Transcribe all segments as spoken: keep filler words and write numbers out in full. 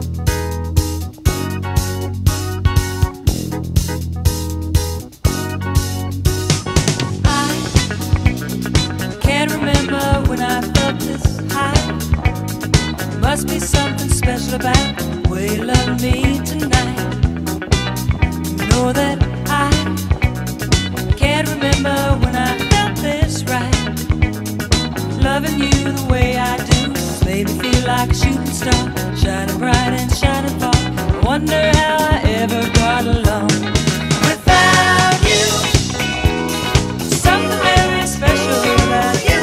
Must be something special about the way you love me tonight. You know that I can't remember when I felt this right. Loving you the way I do just made me feel like a shooting star, shining bright and shining far. I wonder how I ever got along without you. Something very special about you.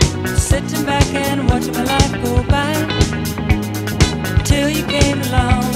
Sitting back and watching my life go by till you came along.